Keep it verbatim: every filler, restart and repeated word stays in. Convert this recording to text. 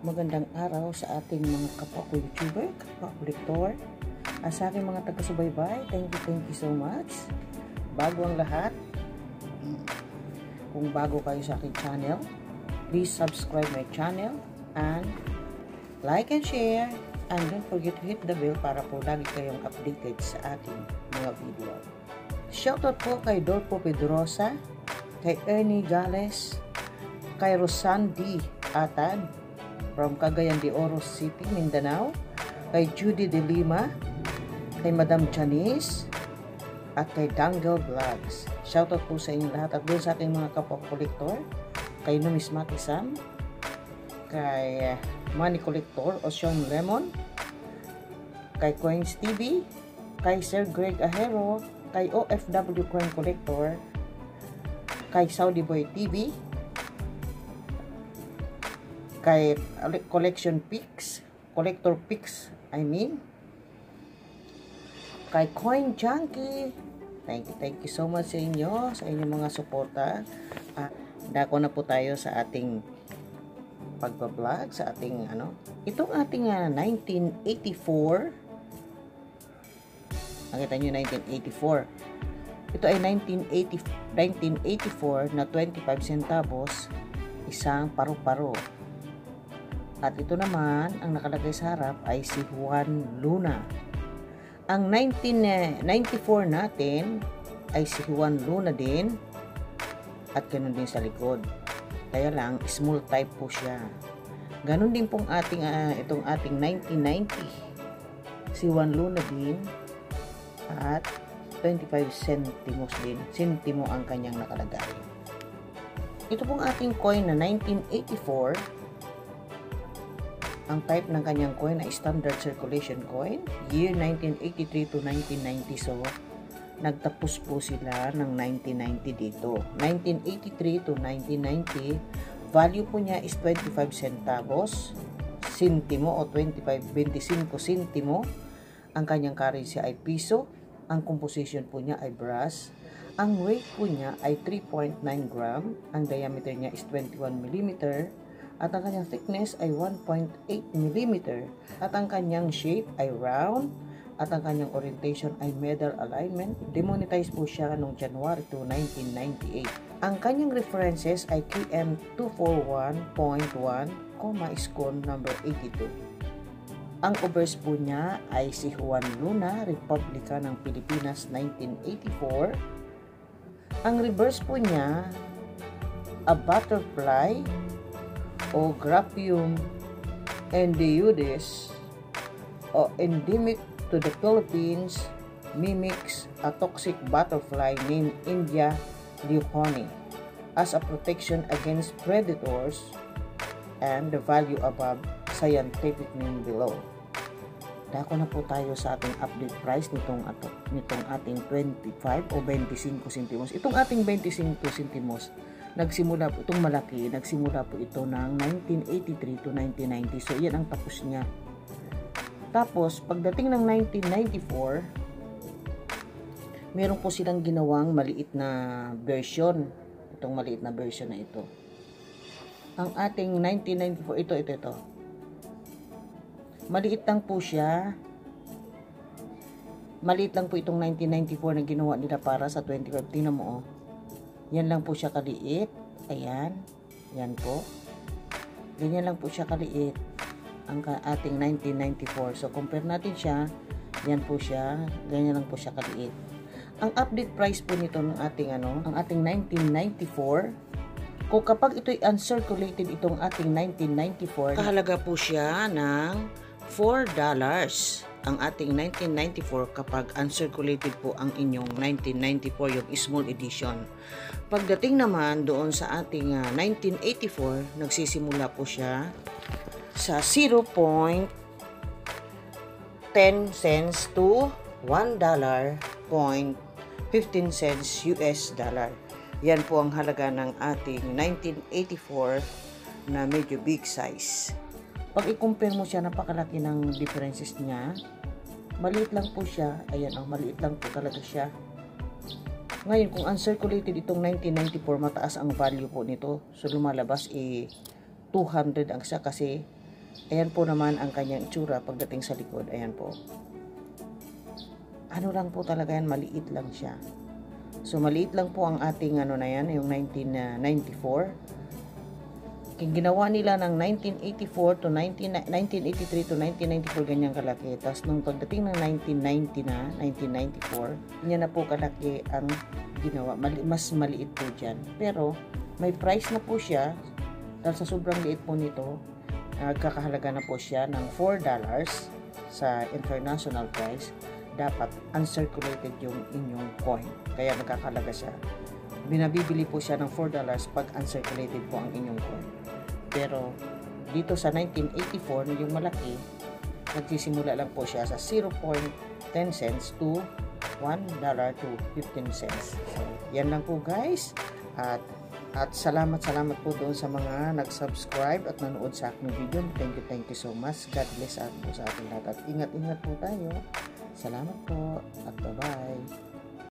magandang araw sa ating mga kapwa ko YouTuber, kapwa kolektor, at sa aking mga taga-subaybay. Thank you, thank you so much. Bago ang lahat, kung bago kayo sa aking channel, please subscribe my channel and like and share, and don't forget to hit the bell para po lagi kayong updated sa ating mga video. Shoutout po kay Dorpo Pedrosa, kay Ernie Gales, kay Rosandi Atad from Cagayan de Oro City, Mindanao, kay Judy de Lima, kay Madam Janice, at kay Dangle Vlogs. Shoutout po sa inyo lahat at doon sa ating mga kapwa kolektor, kay Numismatic Sam, kay Money Collector Ocean Lemon, kay Coins T V, kay Sir Greg Ahero, kay O F W Coin Collector, kay Saudi Boy T V, kay Collection Picks, Collector Picks, I mean, kay Coin Junkie. Thank you, thank you so much sa inyo, sa inyong mga suporta. At dako na po tayo sa ating pagbablog, sa ating ano, itong ating uh, nineteen eighty-four. Nakita nyo, nineteen eighty-four. Ito ay nineteen eighty-four na twenty-five centavos, isang paru-paro. At ito naman, ang nakalagay sa harap ay si Juan Luna. Ang nineteen ninety-four natin ay si Juan Luna din. At ganun din sa likod. Kaya lang, small type po siya. Ganun din pong ating, uh, itong ating nineteen ninety. Si Juan Luna din. At twenty-five centimos din. Sentimo ang kanyang nakalagay. Ito pong ating coin na nineteen eighty-four. Ang type ng kanyang coin ay standard circulation coin. Year nineteen eighty-three to nineteen ninety. So, nagtapos po sila ng nineteen ninety dito. nineteen eighty-three to nineteen ninety. Value po niya is twenty-five centavos. Sentimo o twenty-five, twenty-five sentimo. Ang kanyang currency ay piso. Ang composition po niya ay brass. Ang weight po niya ay three point nine gram. Ang diameter niya is twenty-one millimeter. At ang kanyang thickness ay one point eight millimeter. At ang kanyang shape ay round. At ang kanyang orientation ay medal alignment. Demonetize po siya noong January two, nineteen ninety-eight. Ang kanyang references ay K M two forty-one point one, scone number eighty-two. Ang obverse po niya ay si Juan Luna, Republika ng Pilipinas, nineteen eighty-four. Ang reverse po niya, a butterfly o Graphium endeudes o endemic to the Philippines, mimics a toxic butterfly named India leucone as a protection against predators, and the value above, scientific name below. Dako na po tayo sa ating update price nitong, ato, nitong ating twenty-five o twenty-five centimos. Itong ating twenty-five centimos, nagsimula po, itong malaki, nagsimula po ito ng nineteen eighty-three to nineteen ninety. So, yan ang tapos niya. Tapos, pagdating ng nineteen ninety-four, meron po silang ginawang maliit na version. Itong maliit na version na ito. Ang ating nineteen ninety-four, ito, ito, ito. Maliit lang po siya. Maliit lang po itong nineteen ninety-four na ginawa nila para sa twenty-five. Tingnan mo, oh. Yan lang po siya kaliit. Ayan. Yan po. Ganyan lang po siya kaliit. Ang ating nineteen ninety-four. So, compare natin siya. Yan po siya. Ganyan lang po siya kaliit. Ang update price po nito ng ating ano, ang ating nineteen ninety-four. Kung kapag ito'y uncirculated itong ating nineteen ninety-four, kahalaga po siya ng four dollars. Ang ating nineteen ninety-four kapag uncirculated po ang inyong nineteen ninety-four, yung small edition. Pagdating naman doon sa ating uh, nineteen eighty-four, nagsisimula po siya sa zero point one zero cents to one dollar point fifteen cents U S dollar. Yan po ang halaga ng ating nineteen eighty-four na medyo big size. Pag i-compare mo siya, napakalaki ng differences niya. Maliit lang po siya. Ayan, oh, maliit lang po talaga siya. Ngayon, kung uncirculated itong nineteen ninety-four, mataas ang value po nito. So, lumalabas eh, two hundred ang siya kasi Ayan po naman ang kanyang itsura pagdating sa likod. Ayan po. Ano lang po talaga yan, maliit lang siya. So maliit lang po ang ating ano na yan, yung nineteen ninety-four. Kung ginawa nila ng nineteen eighty-four to nineteen eighty-three to nineteen ninety-four, ganyang kalaki. Tapos nung pagdating ng nineteen ninety na, nineteen ninety-four, niya na po kalaki ang ginawa. Mali, mas maliit po dyan. Pero may price na po siya. Dahil sa sobrang liit po nito, nagkakahalaga na po siya ng four dollars sa international price. Dapat uncirculated yung inyong coin. Kaya nagkakahalaga siya. Binabibili po siya ng four dollars pag uncirculated po ang inyong coin. Pero dito sa nineteen eighty-four, yung malaki, nagsisimula lang po siya sa zero point one zero cents to one dollar to fifteen cents. So, yan lang po guys. At At salamat, salamat po doon sa mga nag-subscribe at nanood sa aking video. Thank you, thank you so much. God bless at po sa ating lahat. At ingat-ingat po tayo. Salamat po at bye-bye.